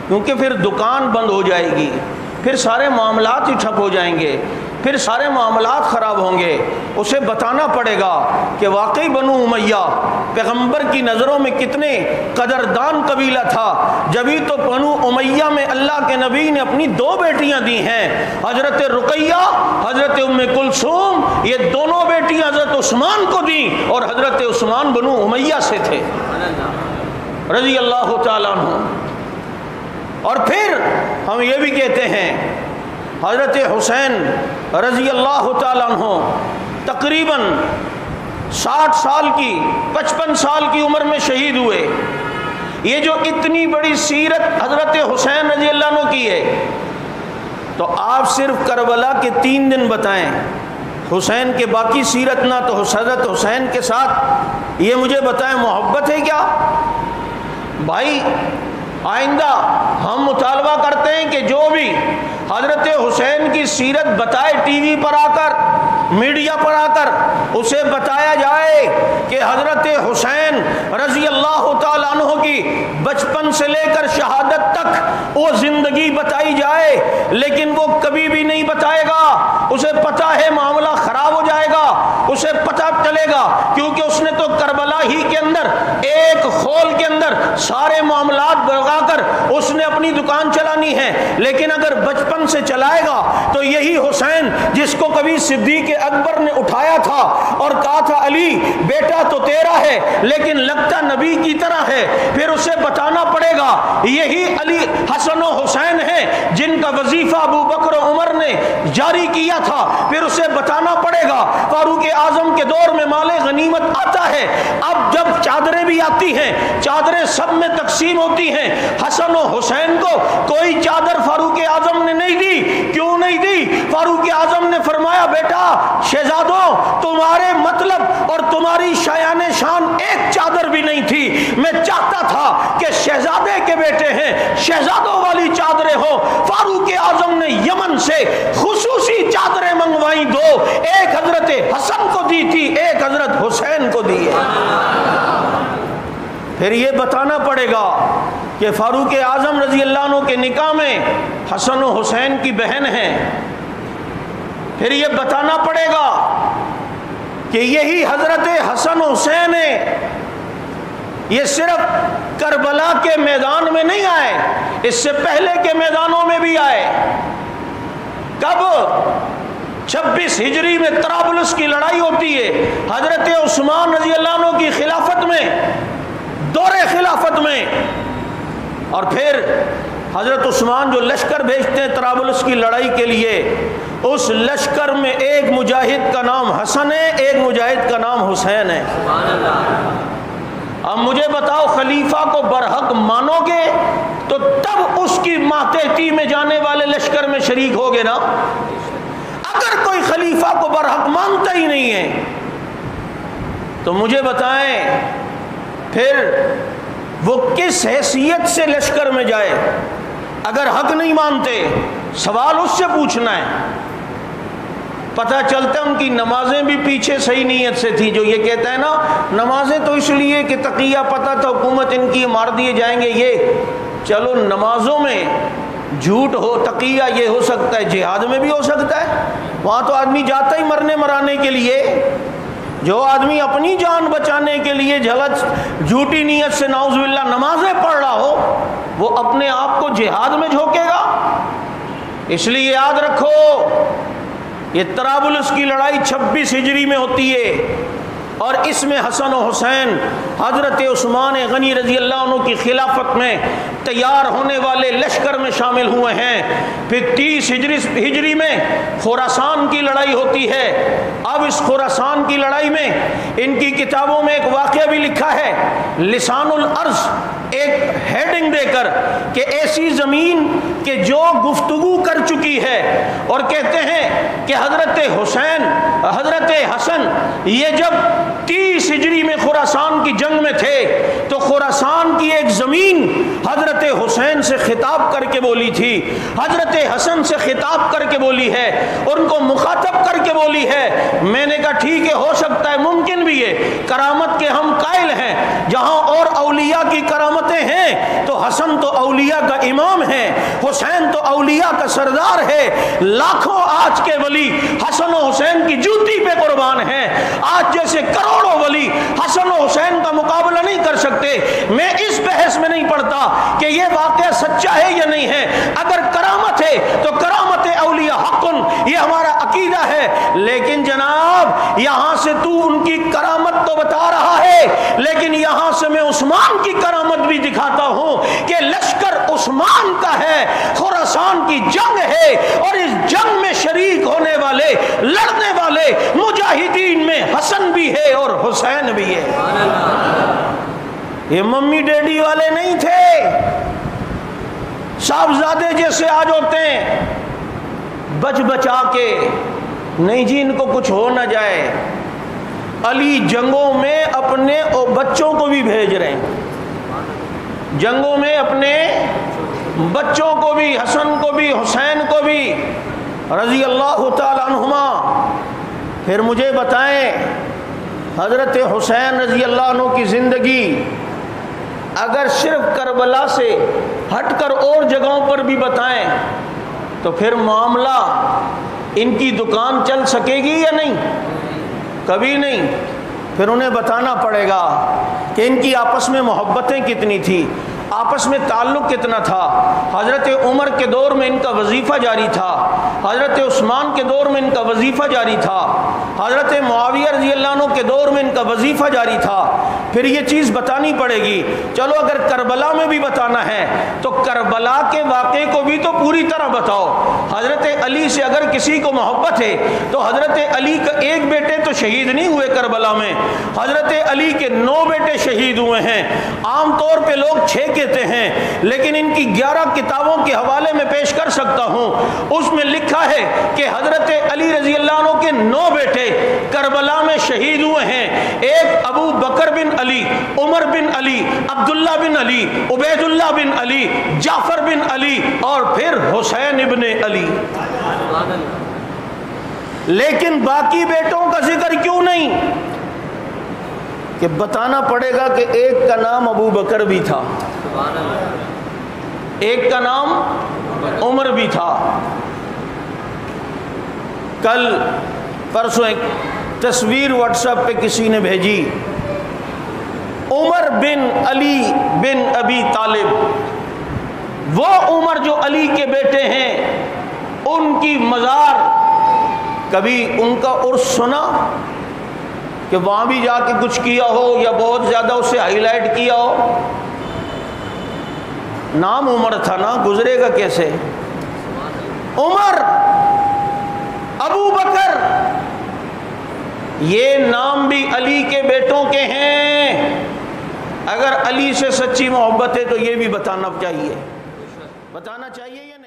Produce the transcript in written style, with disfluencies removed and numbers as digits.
کیونکہ پھر دکان بند ہو جائے گی، پھر سارے معاملات ہی ٹھپ ہو جائیں گے، پھر سارے معاملات خراب ہوں گے۔ اسے بتانا پڑے گا کہ واقعی بنو امیہ پیغمبر کی نظروں میں کتنے قدردان قبیلہ تھا، جبھی تو بنو امیہ میں اللہ کے نبی نے اپنی 2 بیٹیاں دی ہیں، حضرت رقیہ، حضرت ام کلثوم، یہ دونوں بیٹیاں حضرت عثمان کو دیں، اور حضرت عثمان بنو امیہ سے تھے رضی اللہ تعالیٰ عنہ۔ اور پھر ہم یہ بھی کہتے ہیں حضرت حسین رضی اللہ تعالیٰ عنہ تقریباً 60 سال کی 55 سال کی عمر میں شہید ہوئے۔ یہ جو اتنی بڑی سیرت حضرت حسین رضی اللہ عنہ کی ہے، تو آپ صرف کربلا کے 3 دن بتائیں، حسین کے باقی سیرت نہ تو حضرت حسین کے ساتھ یہ مجھے بتائیں محبت ہے کیا؟ بھائی آئندہ ہم مطالبہ کرتے ہیں کہ جو بھی حضرت حسین کی سیرت بتائے ٹی وی پر آ کر، میڈیا پر آ کر، اسے بتایا جائے کہ حضرت حسین رضی اللہ تعالیٰ عنہ کی بچپن سے لے کر شہادت تک وہ زندگی بتائی جائے، لیکن وہ کبھی بھی نہیں بتائے گا، اسے پتہ ہے معاملہ خراب ہو جائے گا، اسے پتہ چلے گا، کیونکہ اس نے تو کربلا ہی کے اندر ایک خول کے اندر سارے معاملات بگا کر اس نے اپنی دکان چلانی ہے۔ لیکن اگر بچپن سے چلائے گا تو یہی حسین جس کو کبھی صدیق اکبر نے اٹھایا تھا اور کہا تھا علی بیٹا تو تیرا ہے لیکن لگتا نبی کی طرح ہے، پھر اسے بتانا پڑے گا یہی علی حسن و حسین ہے جن کا وظیفہ ابو بکر و عمر نے جاری کیا تھا، پھر اسے بتانا پڑے گا فاروق اعظم کے دور میں مال غنیمت آتا ہے، اب جب چادریں بھی آتی ہیں، چادریں سب میں تقسیم ہوتی ہیں، حسن و حسین کو کوئی چادر فاروق اعظم نے نہیں دی۔ کیوں نہیں دی؟ فاروق اعظم نے فرمایا بیٹا شہزادوں تمہارے مطلب اور تمہاری شایان شان ایک چادر بھی نہیں تھی، میں چاہتا تھا کہ شہزادے کے بیٹے ہیں شہزادوں والی چادریں ہو۔ فاروق اعظم نے یمن سے خصوصی چادریں منگوائی، 2، ایک حضرت حسن کو دی تھی، ایک حضرت حسین کو دی ہے۔ پھر یہ بتانا پڑے گا کہ فاروق اعظم رضی اللہ عنہ کے نکاح میں حسن و حسین کی بہن ہیں، پھر یہ بتانا پڑے گا کہ یہی حضرت حسن و حسین ہیں، یہ صرف کربلا کے میدان میں نہیں آئے، اس سے پہلے کے میدانوں میں بھی آئے۔ کب؟ 26 ہجری میں طرابلس کی لڑائی ہوتی ہے حضرت عثمان رضی اللہ عنہ کی خلافت میں، دور خلافت میں، اور پھر حضرت عثمان جو لشکر بھیجتے ہیں طرابلس کی لڑائی کے لیے، اس لشکر میں ایک مجاہد کا نام حسن ہے، ایک مجاہد کا نام حسین ہے۔ اب مجھے بتاؤ خلیفہ کو برحق مانو گے تو تب اس کی ماتحتی میں جانے والے لشکر میں شریک ہوگے نا، اگر کوئی خلیفہ کو برحق مانتا ہی نہیں ہے تو مجھے بتائیں پھر وہ کس حیثیت سے لشکر میں جائے؟ اگر حق نہیں مانتے سوال اس سے پوچھنا ہے۔ پتہ چلتا ہے ان کی نمازیں بھی پیچھے صحیح نیت سے تھی، جو یہ کہتا ہے نا نمازیں تو اس لیے کہ تقیہ پتہ تھا حکومت ان کی مار دیے جائیں گے، یہ چلو نمازوں میں جھوٹ ہو، تقیہ یہ ہو سکتا ہے، جہاد میں بھی ہو سکتا ہے، وہاں تو آدمی جاتا ہی مرنے مرانے کے لیے۔ جو آدمی اپنی جان بچانے کے لیے جھوٹی نیت سے نعوذ باللہ نمازیں پڑھ رہا ہو، وہ اپنے آپ کو جہاد میں جھونکے گا؟ اس لیے یاد رکھو یہ طرابلس کی لڑائی 26 ہجری میں ہوتی ہے، اور اس میں حسن و حسین حضرت عثمان غنی رضی اللہ عنہ کی خلافت میں تیار ہونے والے لشکر میں شامل ہوئے ہیں۔ پھر 30 ہجری میں خراسان کی لڑائی ہوتی ہے۔ اب اس خراسان کی لڑائی میں ان کی کتابوں میں ایک واقعہ بھی لکھا ہے، لسان الارض ایک ہیڈنگ دے کر کہ ایسی زمین کہ جو گفتگو کر چکی ہے، اور کہتے ہیں کہ حضرت حسین حضرت حسن یہ جب 30 ہجری میں خراسان کی جنگ میں تھے تو خراسان کی ایک زمین حضرت حسین سے خطاب کر کے بولی تھی، حضرت حسن سے خطاب کر کے بولی ہے، ان کو مخاطب کر کے بولی ہے۔ میں نے کہا ٹھیک ہے، ہو سکتا ہے، ممکن بھی ہے، کرامت کے ہم قائل فضائل ہیں، جہاں اور اولیاء کی کرامتیں ہیں تو حسن تو اولیاء کا امام ہے، حسین تو اولیاء کا سردار ہے۔ لاکھوں آج کے ولی حسن و حسین کی جوتی پہ قربان ہیں، آج جیسے کروڑوں ولی حسن و حسین کا مقابلہ نہیں کر سکتے۔ میں اس بحث میں نہیں پڑتا کہ یہ واقعہ سچا ہے یا نہیں ہے، اگر کرامت ہے تو کرامت اولیاء حقن، یہ ہمارا عقیدہ ہے، لیکن جناب یہاں سے تو ان کی کرامت تو بتا رہا ہے، لیکن یہاں سے میں عثمان کی کرامت بھی دکھاتا ہوں کہ لشکر عثمان کا ہے، خراسان کی جنگ ہے، اور اس جنگ میں شریک ہونے والے لڑنے والے مجاہدین میں حسن بھی ہے اور حسین بھی ہے۔ یہ ممی ڈیڈی والے نہیں تھے، صاحبزادے جیسے آج ہوتے ہیں بچ بچا کے، نہیں جی ان کو کچھ ہو نہ جائے۔ علی جنگوں میں اپنے بچوں کو بھی بھیج رہے ہیں، جنگوں میں اپنے بچوں کو بھی، حسن کو بھی حسین کو بھی رضی اللہ تعالی عنہما۔ پھر مجھے بتائیں حضرت حسین رضی اللہ عنہ کی زندگی اگر صرف کربلا سے ہٹ کر اور جگہوں پر بھی بتائیں تو پھر معاملہ ان کی دکان چل سکے گی یا نہیں؟ کبھی نہیں۔ پھر انہیں بتانا پڑے گا کہ ان کی آپس میں محبتیں کتنی تھی، آپس میں تعلق کتنا تھا۔ حضرت عمر کے دور میں ان کا وظیفہ جاری تھا، حضرت عثمان کے دور میں ان کا وظیفہ جاری تھا، حضرت معاویہ رضی اللہ عنہ کے دور میں ان کا وظیفہ جاری تھا۔ پھر یہ چیز بتانی پڑے گی۔ چلو اگر کربلا میں بھی بتانا ہے تو کربلا کے واقعے کو بھی تو پوری طرح بتاؤ۔ حضرت علی سے اگر کسی کو محبت ہے تو حضرت علی کا ایک بیٹے تو شہید نہیں ہوئے کربلا میں، حضرت علی کے 9 بیٹے شہید ہوئے ہیں۔ عام طور پہ لوگ 6 کہتے ہیں، لیکن ان کی 11 کتابوں کے حوالے میں پیش کر سکتا ہوں۔ اس میں لکھا ہے کہ حضرت علی رضی اللہ عنہ کے 9 بیٹے کربلا میں شہید ہوئے ہیں۔ ایک ابو بکر بن علی، عمر بن علی، عبداللہ بن علی، عبید اللہ بن علی، جعفر بن علی، اور پھر حسین ابن علی۔ لیکن باقی بیٹوں کا ذکر کیوں نہیں؟ کہ بتانا پڑے گا کہ ایک کا نام ابو بکر بھی تھا، ایک کا نام عمر بھی تھا۔ کل پرسوں ایک تصویر واٹس ایپ پہ کسی نے بھیجی، عمر بن علی بن ابی طالب، وہ عمر جو علی کے بیٹے ہیں، ان کی مزار، کبھی ان کا عرس سنا کہ وہاں بھی جا کے کچھ کیا ہو یا بہت زیادہ اسے ہائی لائٹ کیا ہو؟ نام عمر تھا نا، گزرے گا کیسے؟ عمر، ابو بکر، یہ نام بھی علی کے بیٹوں کے ہیں۔ اگر علی سے سچی محبت ہے تو یہ بھی بتانا چاہیے یا نہیں؟